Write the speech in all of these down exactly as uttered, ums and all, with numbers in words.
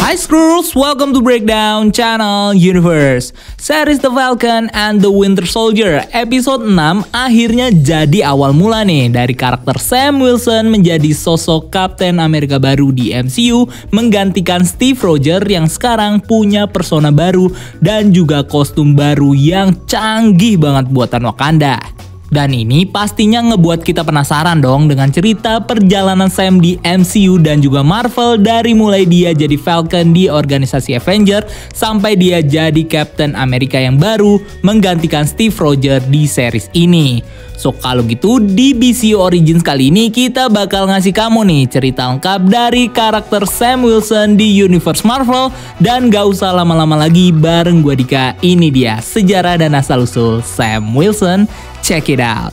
Hi Skrulls, welcome to Breakdown Channel Universe. Series The Falcon and the Winter Soldier episode enam akhirnya jadi awal mula nih dari karakter Sam Wilson menjadi sosok Captain America baru di M C U, menggantikan Steve Rogers yang sekarang punya persona baru dan juga kostum baru yang canggih banget buatan Wakanda. Dan ini pastinya ngebuat kita penasaran dong dengan cerita perjalanan Sam di M C U dan juga Marvel, dari mulai dia jadi Falcon di organisasi Avenger sampai dia jadi Captain America yang baru menggantikan Steve Rogers di series ini. So kalau gitu di B C U Origins kali ini kita bakal ngasih kamu nih cerita lengkap dari karakter Sam Wilson di Universe Marvel. Dan gak usah lama-lama lagi, bareng gue Dika, ini dia sejarah dan asal-usul Sam Wilson. Check it out.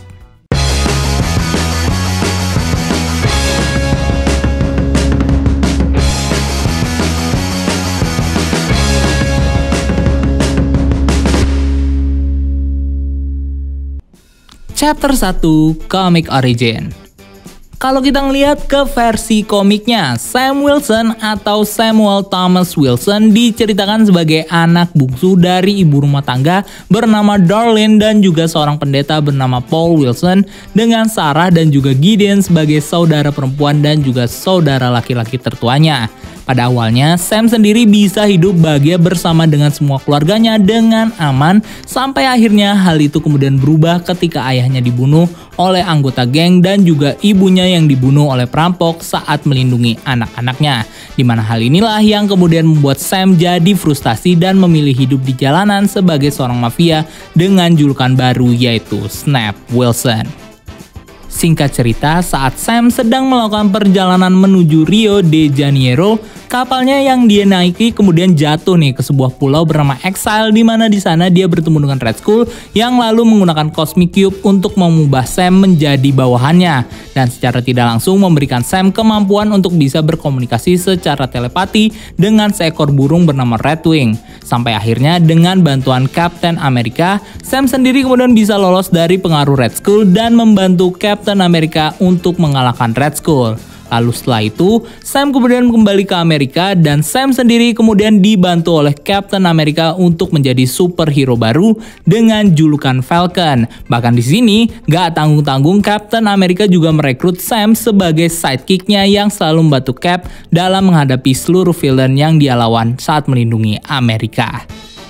Chapter satu, Comic Origin. Kalau kita ngelihat ke versi komiknya, Sam Wilson atau Samuel Thomas Wilson diceritakan sebagai anak bungsu dari ibu rumah tangga bernama Darlene dan juga seorang pendeta bernama Paul Wilson, dengan Sarah dan juga Gideon sebagai saudara perempuan dan juga saudara laki-laki tertuanya. Pada awalnya, Sam sendiri bisa hidup bahagia bersama dengan semua keluarganya dengan aman, sampai akhirnya hal itu kemudian berubah ketika ayahnya dibunuh oleh anggota geng dan juga ibunya yang dibunuh oleh perampok saat melindungi anak-anaknya. Dimana hal inilah yang kemudian membuat Sam jadi frustasi dan memilih hidup di jalanan sebagai seorang mafia dengan julukan baru yaitu Snap Wilson. Singkat cerita, saat Sam sedang melakukan perjalanan menuju Rio de Janeiro, kapalnya yang dia naiki kemudian jatuh nih ke sebuah pulau bernama Exile, di mana di sana dia bertemu dengan Red Skull yang lalu menggunakan Cosmic Cube untuk mengubah Sam menjadi bawahannya, dan secara tidak langsung memberikan Sam kemampuan untuk bisa berkomunikasi secara telepati dengan seekor burung bernama Redwing. Sampai akhirnya dengan bantuan Captain America, Sam sendiri kemudian bisa lolos dari pengaruh Red Skull dan membantu Captain America untuk mengalahkan Red Skull. Lalu setelah itu, Sam kemudian kembali ke Amerika dan Sam sendiri kemudian dibantu oleh Captain America untuk menjadi superhero baru dengan julukan Falcon. Bahkan di sini, gak tanggung-tanggung Captain America juga merekrut Sam sebagai sidekicknya yang selalu membantu Cap dalam menghadapi seluruh villain yang dia lawan saat melindungi Amerika.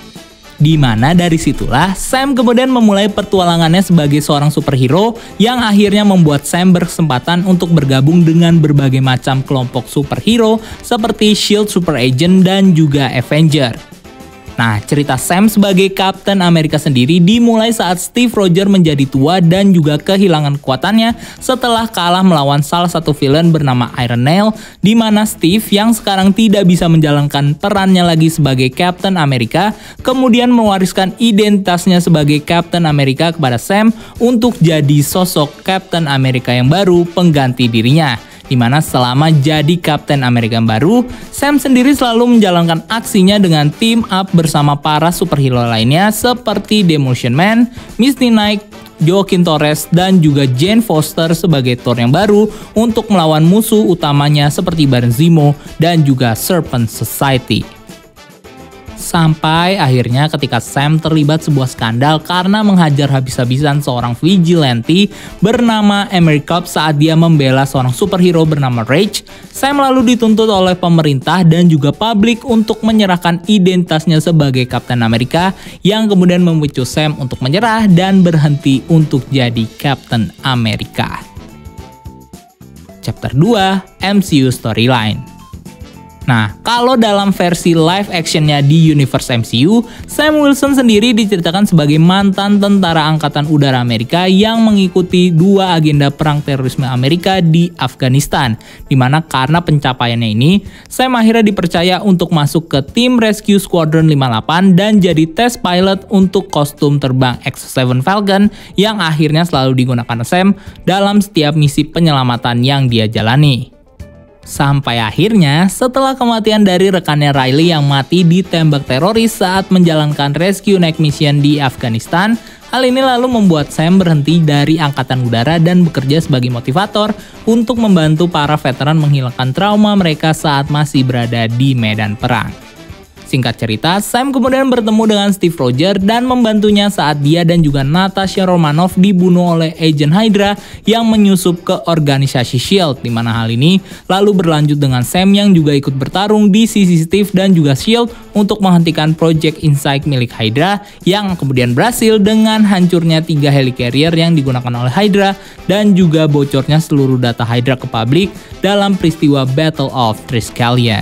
Dimana dari situlah Sam kemudian memulai petualangannya sebagai seorang superhero yang akhirnya membuat Sam berkesempatan untuk bergabung dengan berbagai macam kelompok superhero seperti Shield, Super Agent, dan juga Avenger. Nah, cerita Sam sebagai Captain America sendiri dimulai saat Steve Rogers menjadi tua dan juga kehilangan kekuatannya setelah kalah melawan salah satu villain bernama Iron Nail, di mana Steve yang sekarang tidak bisa menjalankan perannya lagi sebagai Captain America kemudian mewariskan identitasnya sebagai Captain America kepada Sam untuk jadi sosok Captain America yang baru pengganti dirinya. Dimana selama jadi Captain America yang baru, Sam sendiri selalu menjalankan aksinya dengan team up bersama para superhero lainnya seperti Demolition Man, Misty Knight, Joaquin Torres, dan juga Jane Foster sebagai Thor yang baru untuk melawan musuh utamanya seperti Baron Zemo dan juga Serpent Society. Sampai akhirnya ketika Sam terlibat sebuah skandal karena menghajar habis-habisan seorang vigilante bernama Emery Cobb saat dia membela seorang superhero bernama Rage, Sam lalu dituntut oleh pemerintah dan juga publik untuk menyerahkan identitasnya sebagai Captain America, yang kemudian memicu Sam untuk menyerah dan berhenti untuk jadi Captain America. Chapter dua, M C U Storyline. Nah, kalau dalam versi live actionnya di Universe M C U, Sam Wilson sendiri diceritakan sebagai mantan tentara angkatan udara Amerika yang mengikuti dua agenda perang terorisme Amerika di Afghanistan. Dimana karena pencapaiannya ini, Sam akhirnya dipercaya untuk masuk ke tim Rescue Squadron lima puluh delapan dan jadi test pilot untuk kostum terbang X tujuh Falcon yang akhirnya selalu digunakan Sam dalam setiap misi penyelamatan yang dia jalani. Sampai akhirnya, setelah kematian dari rekannya Riley yang mati ditembak teroris saat menjalankan rescue night mission di Afghanistan, hal ini lalu membuat Sam berhenti dari Angkatan Udara dan bekerja sebagai motivator untuk membantu para veteran menghilangkan trauma mereka saat masih berada di medan perang. Singkat cerita, Sam kemudian bertemu dengan Steve Rogers dan membantunya saat dia dan juga Natasha Romanoff dibunuh oleh agen Hydra yang menyusup ke organisasi SHIELD, di mana hal ini lalu berlanjut dengan Sam yang juga ikut bertarung di sisi Steve dan juga SHIELD untuk menghentikan Project Insight milik Hydra yang kemudian berhasil dengan hancurnya tiga helicarrier yang digunakan oleh Hydra dan juga bocornya seluruh data Hydra ke publik dalam peristiwa Battle of Triskelion.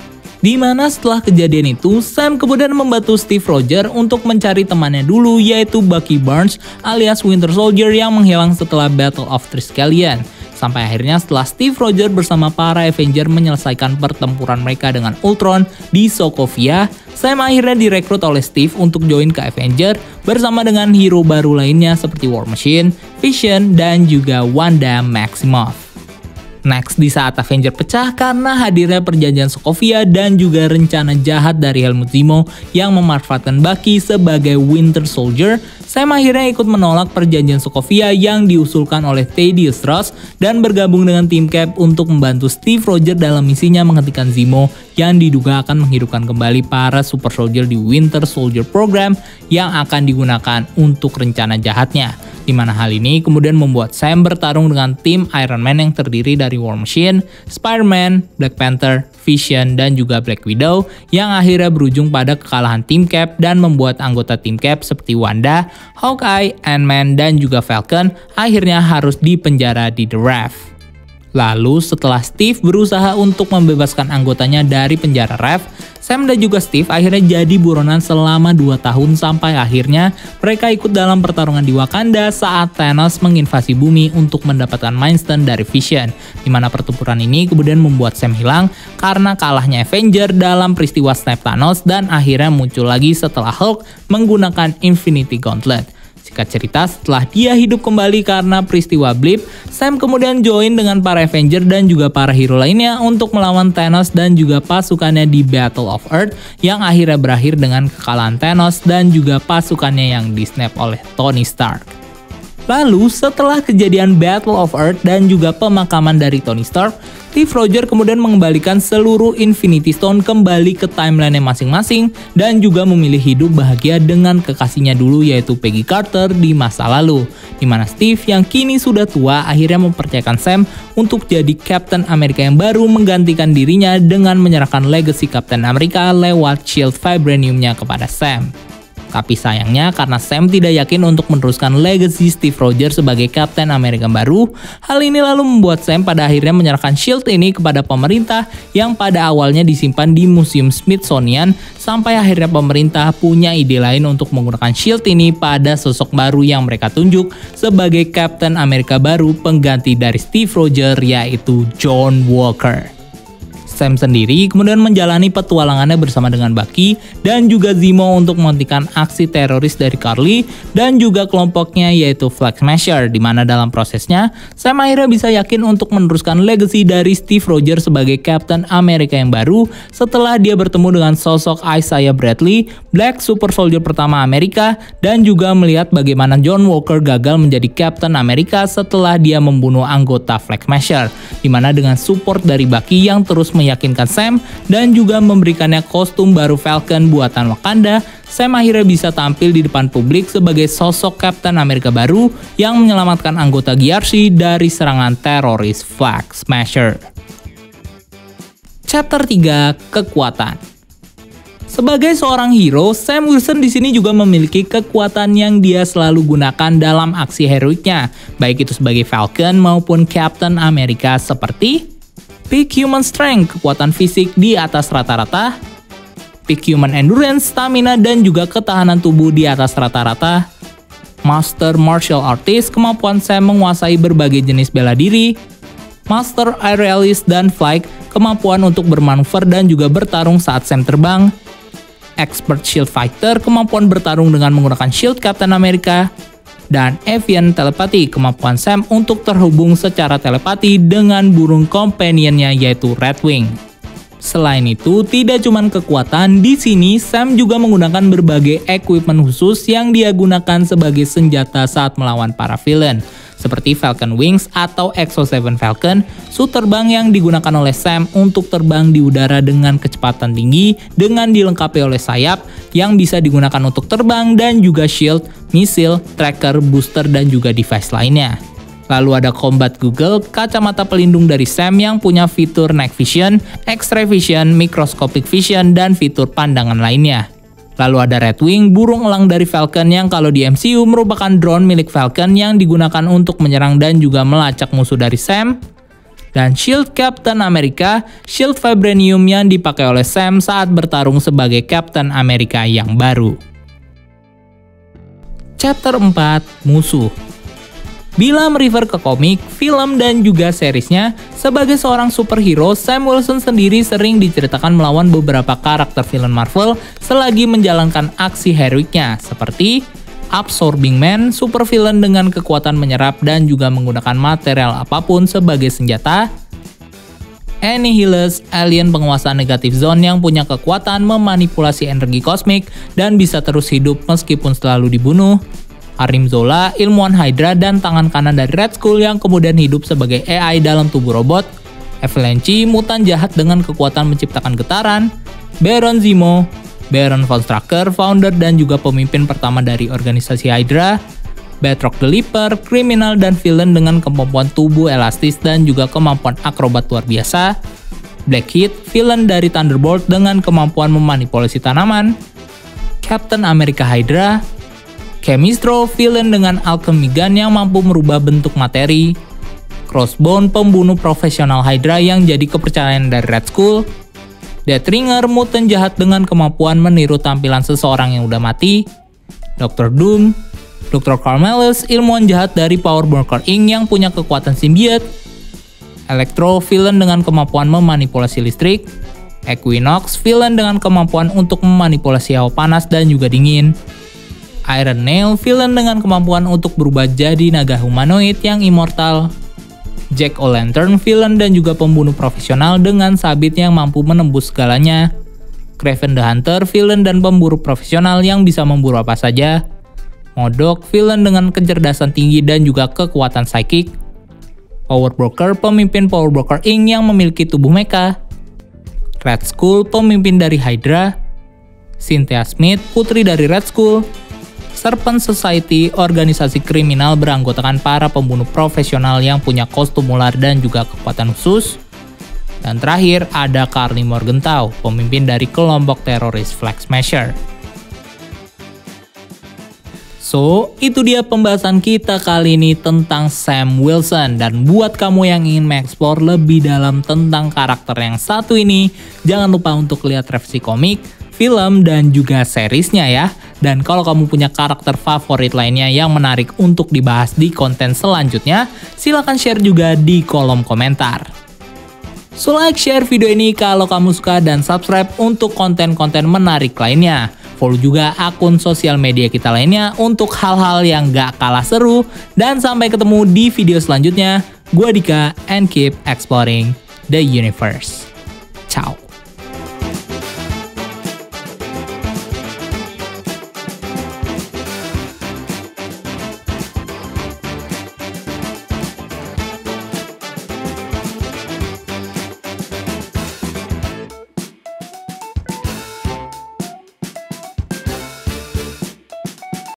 Di mana setelah kejadian itu, Sam kemudian membantu Steve Rogers untuk mencari temannya dulu yaitu Bucky Barnes alias Winter Soldier yang menghilang setelah Battle of Triskelion. Sampai akhirnya setelah Steve Rogers bersama para Avenger menyelesaikan pertempuran mereka dengan Ultron di Sokovia, Sam akhirnya direkrut oleh Steve untuk join ke Avenger bersama dengan hero baru lainnya seperti War Machine, Vision, dan juga Wanda Maximoff. Next, di saat Avenger pecah karena hadirnya perjanjian Sokovia dan juga rencana jahat dari Helmut Zemo yang memanfaatkan Bucky sebagai Winter Soldier, Sam akhirnya ikut menolak perjanjian Sokovia yang diusulkan oleh Thaddeus Ross dan bergabung dengan tim Cap untuk membantu Steve Rogers dalam misinya menghentikan Zemo yang diduga akan menghidupkan kembali para super soldier di Winter Soldier Program yang akan digunakan untuk rencana jahatnya. Di mana hal ini kemudian membuat Sam bertarung dengan tim Iron Man yang terdiri dari War Machine, Spider-Man, Black Panther, Vision, dan juga Black Widow yang akhirnya berujung pada kekalahan tim Cap dan membuat anggota tim Cap seperti Wanda, Hawkeye, Ant-Man, dan juga Falcon akhirnya harus dipenjara di The Raft. Lalu setelah Steve berusaha untuk membebaskan anggotanya dari penjara Raft, Sam dan juga Steve akhirnya jadi buronan selama dua tahun sampai akhirnya mereka ikut dalam pertarungan di Wakanda saat Thanos menginvasi bumi untuk mendapatkan Mind Stone dari Vision, di mana pertempuran ini kemudian membuat Sam hilang karena kalahnya Avenger dalam peristiwa Snap Thanos dan akhirnya muncul lagi setelah Hulk menggunakan Infinity Gauntlet. Singkat cerita, setelah dia hidup kembali karena peristiwa Blip, Sam kemudian join dengan para Avenger dan juga para hero lainnya untuk melawan Thanos dan juga pasukannya di Battle of Earth yang akhirnya berakhir dengan kekalahan Thanos dan juga pasukannya yang di-snap oleh Tony Stark. Lalu, setelah kejadian Battle of Earth dan juga pemakaman dari Tony Stark, Steve Rogers kemudian mengembalikan seluruh Infinity Stone kembali ke timeline masing-masing dan juga memilih hidup bahagia dengan kekasihnya dulu yaitu Peggy Carter di masa lalu. Di mana Steve yang kini sudah tua akhirnya mempercayakan Sam untuk jadi Captain America yang baru menggantikan dirinya dengan menyerahkan legacy Captain America lewat Shield Vibranium-nya kepada Sam. Tapi sayangnya karena Sam tidak yakin untuk meneruskan legacy Steve Rogers sebagai Captain America baru, hal ini lalu membuat Sam pada akhirnya menyerahkan Shield ini kepada pemerintah yang pada awalnya disimpan di Museum Smithsonian sampai akhirnya pemerintah punya ide lain untuk menggunakan Shield ini pada sosok baru yang mereka tunjuk sebagai Captain America baru pengganti dari Steve Rogers yaitu John Walker. Sam sendiri kemudian menjalani petualangannya bersama dengan Bucky dan juga Zemo untuk menghentikan aksi teroris dari Karli dan juga kelompoknya yaitu Flag Smasher, di mana dalam prosesnya Sam akhirnya bisa yakin untuk meneruskan legacy dari Steve Rogers sebagai Captain America yang baru setelah dia bertemu dengan sosok Isaiah Bradley, Black Super Soldier pertama Amerika, dan juga melihat bagaimana John Walker gagal menjadi Captain America setelah dia membunuh anggota Flag Smasher, di mana dengan support dari Bucky yang terus meyakinkan Sam dan juga memberikannya kostum baru Falcon buatan Wakanda, Sam akhirnya bisa tampil di depan publik sebagai sosok Captain America baru yang menyelamatkan anggota G R C dari serangan teroris Flag Smasher. Chapter tiga, Kekuatan. Sebagai seorang hero, Sam Wilson di sini juga memiliki kekuatan yang dia selalu gunakan dalam aksi heroiknya, baik itu sebagai Falcon maupun Captain America seperti Peak Human Strength, kekuatan fisik di atas rata-rata, Peak Human Endurance, stamina dan juga ketahanan tubuh di atas rata-rata, Master Martial Artist, kemampuan Sam menguasai berbagai jenis bela diri, Master Aerialist dan Flight, kemampuan untuk bermanuver dan juga bertarung saat Sam terbang, Expert Shield Fighter, kemampuan bertarung dengan menggunakan shield Captain America, dan avian telepati, kemampuan Sam untuk terhubung secara telepati dengan burung companionnya yaitu Redwing. Selain itu, tidak cuma kekuatan, di sini Sam juga menggunakan berbagai equipment khusus yang dia gunakan sebagai senjata saat melawan para villain, seperti Falcon Wings atau Exo tujuh Falcon, suit terbang yang digunakan oleh Sam untuk terbang di udara dengan kecepatan tinggi dengan dilengkapi oleh sayap yang bisa digunakan untuk terbang dan juga shield, misil, tracker, booster, dan juga device lainnya. Lalu ada Combat Google, kacamata pelindung dari Sam yang punya fitur Night Vision, X-ray Vision, Microscopic Vision, dan fitur pandangan lainnya. Lalu ada Redwing, burung elang dari Falcon yang kalau di M C U merupakan drone milik Falcon yang digunakan untuk menyerang dan juga melacak musuh dari Sam. Dan Shield Captain America, shield vibranium yang dipakai oleh Sam saat bertarung sebagai Captain America yang baru. Chapter empat, Musuh. Bila merefer ke komik, film, dan juga seriesnya, sebagai seorang superhero, Sam Wilson sendiri sering diceritakan melawan beberapa karakter villain Marvel selagi menjalankan aksi heroiknya, seperti Absorbing Man, super villain dengan kekuatan menyerap dan juga menggunakan material apapun sebagai senjata, Annihilus, alien penguasa negatif zone yang punya kekuatan memanipulasi energi kosmik dan bisa terus hidup meskipun selalu dibunuh, Arim Zola, ilmuwan Hydra dan tangan kanan dari Red Skull yang kemudian hidup sebagai A I dalam tubuh robot, Avalanche, mutan jahat dengan kekuatan menciptakan getaran, Baron Zemo, Baron von Strucker, founder dan juga pemimpin pertama dari organisasi Hydra, Batroc the Leaper, kriminal dan villain dengan kemampuan tubuh elastis dan juga kemampuan akrobat luar biasa, Black Heat, villain dari Thunderbolt dengan kemampuan memanipulasi tanaman, Captain America Hydra, Chemistro, villain dengan alchemy gun yang mampu merubah bentuk materi, Crossbone, pembunuh profesional Hydra yang jadi kepercayaan dari Red Skull, Deathringer, mutant jahat dengan kemampuan meniru tampilan seseorang yang udah mati, Doctor Doom, Doktor Carmelis, ilmuwan jahat dari Power Broker Incorporated yang punya kekuatan symbiote, Electro, villain dengan kemampuan memanipulasi listrik, Equinox, villain dengan kemampuan untuk memanipulasi hawa panas dan juga dingin, Iron Nail, villain dengan kemampuan untuk berubah jadi naga humanoid yang immortal, Jack O'Lantern, villain dan juga pembunuh profesional dengan sabit yang mampu menembus segalanya, Kraven the Hunter, villain dan pemburu profesional yang bisa memburu apa saja, Modok, villain dengan kecerdasan tinggi dan juga kekuatan psychic, Power Broker, pemimpin Power Broker Incorporated yang memiliki tubuh mecha, Red Skull, pemimpin dari Hydra, Cynthia Smith, putri dari Red Skull, Serpent Society, organisasi kriminal beranggotakan para pembunuh profesional yang punya kostum ular dan juga kekuatan khusus. Dan terakhir ada Karli Morgenthau, pemimpin dari kelompok teroris Flag Smasher. So, itu dia pembahasan kita kali ini tentang Sam Wilson. Dan buat kamu yang ingin mengeksplor lebih dalam tentang karakter yang satu ini, jangan lupa untuk lihat revisi komik, film, dan juga seriesnya ya. Dan kalau kamu punya karakter favorit lainnya yang menarik untuk dibahas di konten selanjutnya, silahkan share juga di kolom komentar. So like, share video ini kalau kamu suka, dan subscribe untuk konten-konten menarik lainnya. Follow juga akun sosial media kita lainnya untuk hal-hal yang gak kalah seru. Dan sampai ketemu di video selanjutnya. Gua Dika, and keep exploring the universe. Ciao.